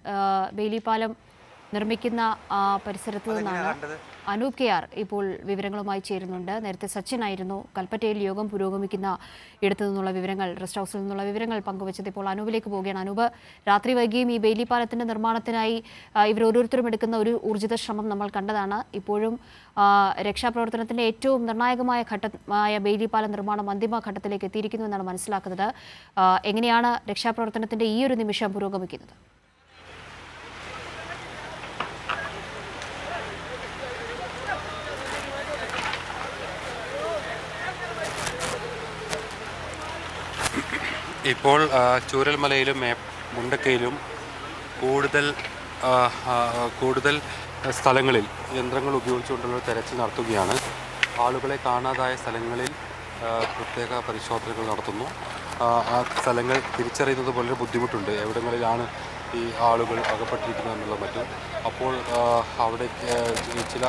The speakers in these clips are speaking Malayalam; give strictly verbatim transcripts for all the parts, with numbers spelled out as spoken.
ബെയിലി പാലം നിർമ്മിക്കുന്ന പരിസരത്ത് നിന്നാണ് അനൂപ് കെ ആർ ഇപ്പോൾ വിവരങ്ങളുമായി ചേരുന്നുണ്ട്. നേരത്തെ സച്ചിൻ ആയിരുന്നു കൽപ്പറ്റയിൽ യോഗം പുരോഗമിക്കുന്ന ഇടത്തു നിന്നുള്ള വിവരങ്ങൾ, റെസ്റ്റ് ഹൗസിൽ നിന്നുള്ള വിവരങ്ങൾ പങ്കുവച്ചത്. ഇപ്പോൾ അനൂപിലേക്ക് പോവുകയാണ്. അനൂപ്, രാത്രി വൈകിയും ഈ ബെയിലി പാലത്തിന്റെ നിർമ്മാണത്തിനായി ഇവർ ഓരോരുത്തരും എടുക്കുന്ന ഒരു ഊർജിത ശ്രമം നമ്മൾ കണ്ടതാണ്. ഇപ്പോഴും രക്ഷാപ്രവർത്തനത്തിന്റെ ഏറ്റവും നിർണായകമായ ഘട്ടമായ ബെയിലി പാലം നിർമ്മാണം അന്തിമ ഘട്ടത്തിലേക്ക് എത്തിയിരിക്കുന്നു എന്നാണ് മനസ്സിലാക്കുന്നത്. എങ്ങനെയാണ് രക്ഷാപ്രവർത്തനത്തിന്റെ ഈ ഒരു നിമിഷം പുരോഗമിക്കുന്നത്? ഇപ്പോൾ ചൂരൽമലയിലും മുണ്ടക്കയിലും കൂടുതൽ കൂടുതൽ സ്ഥലങ്ങളിൽ യന്ത്രങ്ങൾ ഉപയോഗിച്ചുകൊണ്ടുള്ള തെരച്ചിൽ നടത്തുകയാണ്. ആളുകളെ കാണാതായ സ്ഥലങ്ങളിൽ പ്രത്യേക പരിശോധനകൾ നടത്തുന്നു. ആ സ്ഥലങ്ങൾ തിരിച്ചറിയുന്നത് വളരെ ബുദ്ധിമുട്ടുണ്ട്. എവിടങ്ങളിലാണ് ഈ ആളുകൾ അകപ്പെട്ടിരിക്കുന്നത് എന്നുള്ളത് മറ്റും. അപ്പോൾ അവിടെ ചില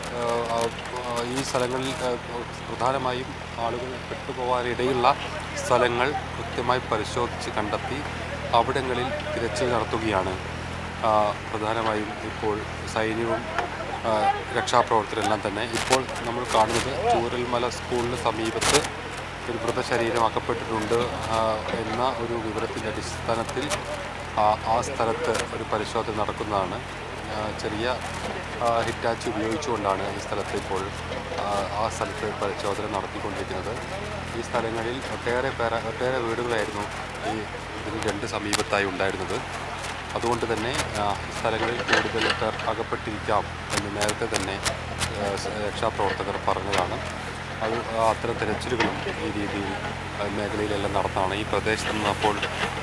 ഈ സ്ഥലങ്ങളിൽ പ്രധാനമായും ആളുകൾ പെട്ടുപോകാനിടയുള്ള സ്ഥലങ്ങൾ കൃത്യമായി പരിശോധിച്ച് കണ്ടെത്തി അവിടങ്ങളിൽ തിരച്ചിൽ നടത്തുകയാണ്. പ്രധാനമായും ഇപ്പോൾ സൈന്യവും രക്ഷാപ്രവർത്തകരെല്ലാം തന്നെ. ഇപ്പോൾ നമ്മൾ കാണുന്നത് ചൂരൽമല സ്കൂളിന് സമീപത്ത് ഒരു മൃതശരീരം അകപ്പെട്ടിട്ടുണ്ട് എന്ന ഒരു വിവരത്തിൻ്റെ അടിസ്ഥാനത്തിൽ ആ സ്ഥലത്ത് ഒരു പരിശോധന നടക്കുന്നതാണ്. ചെറിയ ഹിറ്റാച്ചി ഉപയോഗിച്ചുകൊണ്ടാണ് ഈ സ്ഥലത്ത് ഇപ്പോൾ ആ സ്ഥലത്ത് പരിശോധന നടത്തിക്കൊണ്ടിരിക്കുന്നത്. ഈ സ്ഥലങ്ങളിൽ ഒട്ടേറെ പേർ ഒട്ടേറെ വീടുകളായിരുന്നു ഈ ഇതിന് രണ്ട് സമീപത്തായി ഉണ്ടായിരുന്നത്. അതുകൊണ്ട് തന്നെ ഈ സ്ഥലങ്ങളിൽ കൂടുതൽ പേർ അകപ്പെട്ടിരിക്കാം എന്ന് നേരത്തെ തന്നെ രക്ഷാപ്രവർത്തകർ പറഞ്ഞതാണ്. അത് അത്തരം തിരച്ചിലുകളും ഈ രീതിയിൽ മേഖലയിലെല്ലാം നടത്താണ്. ഈ പ്രദേശത്ത് നിന്ന് അപ്പോൾ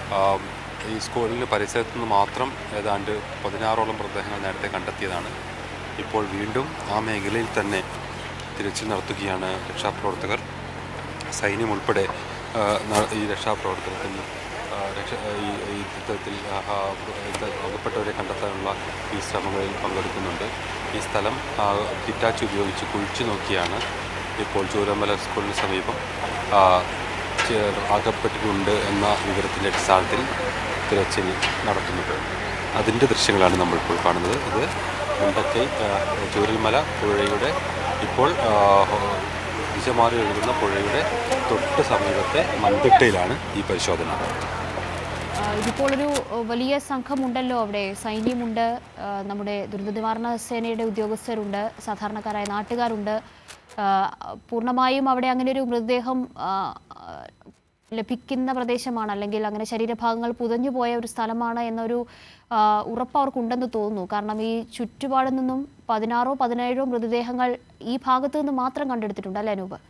ഈ സ്കൂളിന് പരിസരത്തു നിന്ന് മാത്രം ഏതാണ്ട് പതിനാറോളം മൃതദേഹങ്ങൾ നേരത്തെ കണ്ടെത്തിയതാണ്. ഇപ്പോൾ വീണ്ടും ആ മേഖലയിൽ തന്നെ തിരച്ചിൽ നടത്തുകയാണ് രക്ഷാപ്രവർത്തകർ. സൈന്യം ഉൾപ്പെടെ ഈ രക്ഷാപ്രവർത്തനത്തിന് രക്ഷ ഈ യുദ്ധത്തിൽ അകപ്പെട്ടവരെ കണ്ടെത്താനുള്ള ഈ ശ്രമങ്ങളിൽ പങ്കെടുക്കുന്നുണ്ട്. ഈ സ്ഥലം ഹിറ്റാച്ചി ഉപയോഗിച്ച് കുഴിച്ചു നോക്കിയാണ് ഇപ്പോൾ ചൂരൽമല സ്കൂളിന് സമീപം അകപ്പെട്ടിട്ടുണ്ട് എന്ന വിവരത്തിൻ്റെ അടിസ്ഥാനത്തിൽ തിരച്ചിൽ നടത്തുന്നത്. അതിൻ്റെ ദൃശ്യങ്ങളാണ് നമ്മളിപ്പോൾ കാണുന്നത്. ഇത് മുണ്ടക്കൈ ചൂരൽമല പുഴയുടെ ഇപ്പോൾ ദിശ മാറി ഒഴുകുന്ന പുഴയുടെ തൊട്ട് സമീപത്തെ മൺതിട്ടയിലാണ് ഈ പരിശോധന. ഇതിപ്പോൾ ഒരു വലിയ സംഘമുണ്ടല്ലോ അവിടെ. സൈന്യമുണ്ട്, നമ്മുടെ ദുരന്ത നിവാരണ സേനയുടെ ഉദ്യോഗസ്ഥരുണ്ട്, സാധാരണക്കാരായ നാട്ടുകാരുണ്ട്. പൂർണ്ണമായും അവിടെ അങ്ങനെ ഒരു മൃതദേഹം ലഭിക്കുന്ന പ്രദേശമാണ്, അല്ലെങ്കിൽ അങ്ങനെ ശരീരഭാഗങ്ങൾ പുതഞ്ഞു പോയ ഒരു സ്ഥലമാണ് എന്നൊരു ഉറപ്പ് അവർക്കുണ്ടെന്ന് തോന്നുന്നു. കാരണം ഈ ചുറ്റുപാടിൽ നിന്നും പതിനാറോ പതിനേഴോ മൃതദേഹങ്ങൾ ഈ ഭാഗത്ത് നിന്ന് മാത്രം കണ്ടെടുത്തിട്ടുണ്ട് അല്ലേ അനൂപ്?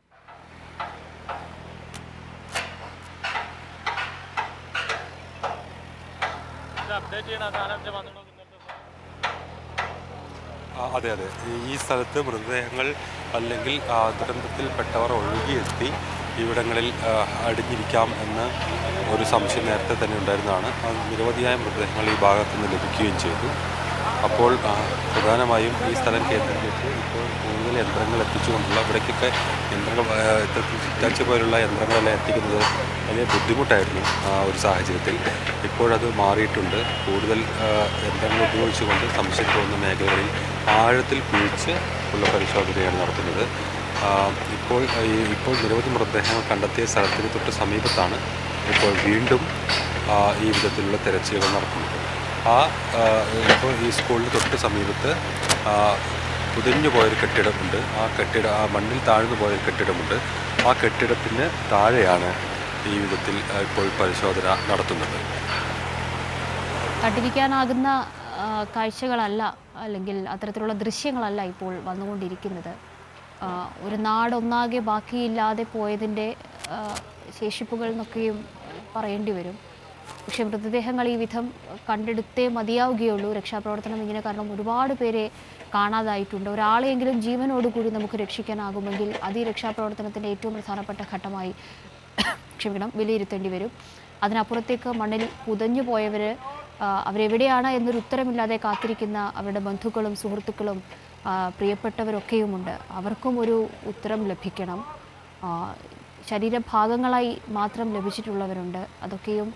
അതെ അതെ ഈ സ്ഥലത്ത് മൃതദേഹങ്ങൾ അല്ലെങ്കിൽ ദുരന്തത്തിൽപ്പെട്ടവർ ഒഴുകിയെത്തി ഇവിടങ്ങളിൽ അടിഞ്ഞിരിക്കാം എന്ന് ഒരു സംശയം നേരത്തെ തന്നെ ഉണ്ടായിരുന്നതാണ്. നിരവധിയായ മൃതദേഹങ്ങൾ ഈ ഭാഗത്തു നിന്ന് ലഭിക്കുകയും ചെയ്തു. അപ്പോൾ പ്രധാനമായും ഈ സ്ഥലം കേന്ദ്രീകരിച്ച് ഇപ്പോൾ കൂടുതൽ യന്ത്രങ്ങൾ എത്തിച്ചുകൊണ്ടുള്ള ഇവിടേക്കൊക്കെ യന്ത്രങ്ങൾ ഹിറ്റാച്ചി പോലുള്ള യന്ത്രങ്ങളെല്ലാം എത്തിക്കുന്നത് വലിയ ബുദ്ധിമുട്ടായിരുന്നു ഒരു സാഹചര്യത്തിൽ. ഇപ്പോഴത് മാറിയിട്ടുണ്ട്. കൂടുതൽ യന്ത്രങ്ങൾ ഉപയോഗിച്ചുകൊണ്ട് സംശയം തോന്നുന്ന മേഖലകളിൽ ആഴത്തിൽ കുഴിച്ച് ഉള്ള പരിശോധനയാണ് നടത്തുന്നത്. ഇപ്പോൾ ഇപ്പോൾ നിരവധി മൃതദേഹങ്ങൾ കണ്ടെത്തിയ സ്ഥലത്തിന് തൊട്ട് സമീപത്താണ് ഇപ്പോൾ വീണ്ടും ഈ വിധത്തിലുള്ള തെരച്ചിലുകൾ നടക്കുന്നത്. ആ ഇപ്പോൾ ഈ സ്കൂളിന് തൊട്ട് സമീപത്ത് പുതിഞ്ഞു പോയൊരു കെട്ടിടമുണ്ട്. ആ കെട്ടിട ആ മണ്ണിൽ താഴ്ന്നു പോയൊരു കെട്ടിടമുണ്ട്. ആ കെട്ടിടത്തിന് താഴെയാണ് ഈ വിധത്തിൽ ഇപ്പോൾ പരിശോധന നടത്തുന്നത്. കണ്ടിരിക്കാനാകുന്ന കാഴ്ചകളല്ല, അല്ലെങ്കിൽ അത്തരത്തിലുള്ള ദൃശ്യങ്ങളല്ല ഇപ്പോൾ വന്നുകൊണ്ടിരിക്കുന്നത്. ഒരു നാടൊന്നാകെ ബാക്കിയില്ലാതെ പോയതിൻ്റെ ശേഷിപ്പുകൾ എന്നൊക്കെയും പറയേണ്ടി വരും. പക്ഷേ മൃതദേഹങ്ങൾ ഈ വിധം കണ്ടെടുത്തേ മതിയാവുകയുള്ളൂ. രക്ഷാപ്രവർത്തനം ഇങ്ങനെ കാരണം ഒരുപാട് പേരെ കാണാതായിട്ടുണ്ട്. ഒരാളെയെങ്കിലും ജീവനോടുകൂടി നമുക്ക് രക്ഷിക്കാനാകുമെങ്കിൽ അത് ഈ രക്ഷാപ്രവർത്തനത്തിൻ്റെ ഏറ്റവും പ്രധാനപ്പെട്ട ഘട്ടമായി ക്ഷമിക്കണം വിലയിരുത്തേണ്ടി വരും. അതിനപ്പുറത്തേക്ക് മണ്ണിൽ പുതഞ്ഞു പോയവർ അവരെവിടെയാണ് എന്നൊരു ഉത്തരമില്ലാതെ കാത്തിരിക്കുന്ന അവരുടെ ബന്ധുക്കളും സുഹൃത്തുക്കളും പ്രിയപ്പെട്ടവരൊക്കെയുമുണ്ട്. അവർക്കും ഒരു ഉത്തരം ലഭിക്കണം. ശരീരഭാഗങ്ങളായി മാത്രം ലഭിച്ചിട്ടുള്ളവരുണ്ട്. അതൊക്കെയും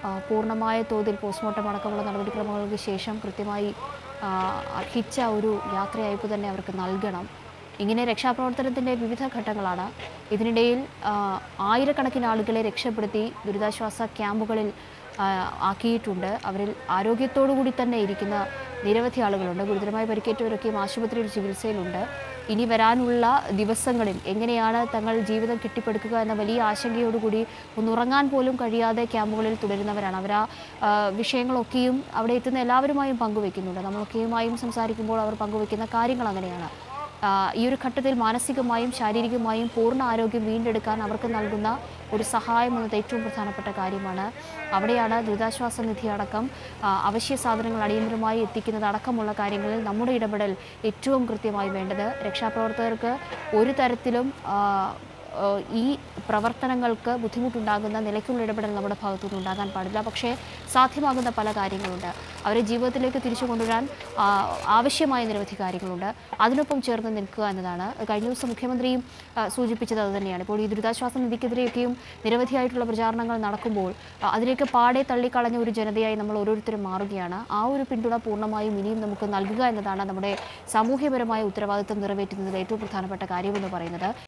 ആ, പൂർണ്ണമായ തോതിൽ പോസ്റ്റ്മോർട്ടം അടക്കമുള്ള നടപടിക്രമങ്ങൾക്ക് ശേഷം കൃത്യമായി ആ, അർഹിച്ച ഒരു യാത്രയയപ്പ് തന്നെ അവർക്ക് നൽകണം. ഇങ്ങനെ രക്ഷാപ്രവർത്തനത്തിൻ്റെ വിവിധ ഘട്ടങ്ങളാണ്. ഇതിനിടയിൽ ആ, ആയിരക്കണക്കിന് ആളുകളെ രക്ഷപ്പെടുത്തി ദുരിതാശ്വാസ ക്യാമ്പുകളിൽ ആ, ആക്കിയിട്ടുണ്ട്. അവരിൽ ആരോഗ്യത്തോടു കൂടി തന്നെ ഇരിക്കുന്ന നിരവധി ആളുകളുണ്ട്. ഗുരുതരമായി പരിക്കേറ്റവരൊക്കെയും ആശുപത്രിയിൽ ചികിത്സയിലുണ്ട്. ഇനി വരാനുള്ള ദിവസങ്ങളിൽ എങ്ങനെയാണ് തങ്ങൾ ജീവിതം കെട്ടിപ്പടുക്കുക എന്ന വലിയ ആശങ്കയോടുകൂടി ഒന്നുറങ്ങാൻ പോലും കഴിയാതെ ക്യാമ്പുകളിൽ തുടരുന്നവരാണ്. അവർ ആ ആ, വിഷയങ്ങളൊക്കെയും അവിടെ എത്തുന്ന എല്ലാവരുമായും പങ്കുവെക്കുന്നുണ്ട്. നമ്മളൊക്കെയുമായും സംസാരിക്കുമ്പോൾ അവർ പങ്കുവെക്കുന്ന കാര്യങ്ങൾ അങ്ങനെയാണ്. ആ, ഈ ഒരു ഘട്ടത്തിൽ മാനസികമായും ശാരീരികമായും പൂർണ്ണ ആരോഗ്യം വീണ്ടെടുക്കാൻ അവർക്ക് നൽകുന്ന ഒരു സഹായം എന്നത് ഏറ്റവും പ്രധാനപ്പെട്ട കാര്യമാണ്. അവിടെയാണ് ദുരിതാശ്വാസ നിധി അടക്കം ആ, അവശ്യ സാധനങ്ങൾ അടിയന്തരമായി എത്തിക്കുന്നത് അടക്കമുള്ള കാര്യങ്ങളിൽ നമ്മുടെ ഇടപെടൽ ഏറ്റവും കൃത്യമായി വേണ്ടത്. രക്ഷാപ്രവർത്തകർക്ക് ഒരു തരത്തിലും ആ, ആ, ഈ പ്രവർത്തനങ്ങൾക്ക് ബുദ്ധിമുട്ടുണ്ടാകുന്ന നിലയ്ക്കുള്ള ഇടപെടൽ നമ്മുടെ ഭാഗത്തുനിന്ന് ഉണ്ടാകാൻ പാടില്ല. പക്ഷേ സാധ്യമാകുന്ന പല കാര്യങ്ങളുണ്ട്. അവരെ ജീവിതത്തിലേക്ക് തിരിച്ചു കൊണ്ടുവരാൻ ആ, ആവശ്യമായ നിരവധി കാര്യങ്ങളുണ്ട്. അതിനൊപ്പം ചേർന്ന് നിൽക്കുക എന്നതാണ്. കഴിഞ്ഞ ദിവസം മുഖ്യമന്ത്രിയും ആ, സൂചിപ്പിച്ചത് അതുതന്നെയാണ്. ഇപ്പോൾ ഈ ദുരിതാശ്വാസ നിധിക്കെതിരെയൊക്കെയും നിരവധിയായിട്ടുള്ള പ്രചാരണങ്ങൾ നടക്കുമ്പോൾ ആ, അതിലേക്ക് പാടെ തള്ളിക്കളഞ്ഞ ഒരു ജനതയായി നമ്മൾ ഓരോരുത്തരും മാറുകയാണ്. ആ ഒരു പിന്തുണ പൂർണ്ണമായും ഇനിയും നമുക്ക് നൽകുക എന്നതാണ് നമ്മുടെ സാമൂഹ്യപരമായ ഉത്തരവാദിത്വം നിറവേറ്റുന്നതിൽ ഏറ്റവും പ്രധാനപ്പെട്ട കാര്യമെന്ന് പറയുന്നത്.